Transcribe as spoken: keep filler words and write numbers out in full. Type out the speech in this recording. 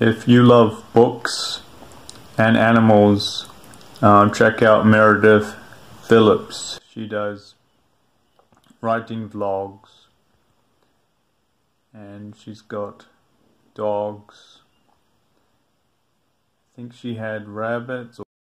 If you love books and animals, um, check out Meredith Phillips. She does writing vlogs, and she's got dogs. I think she had rabbits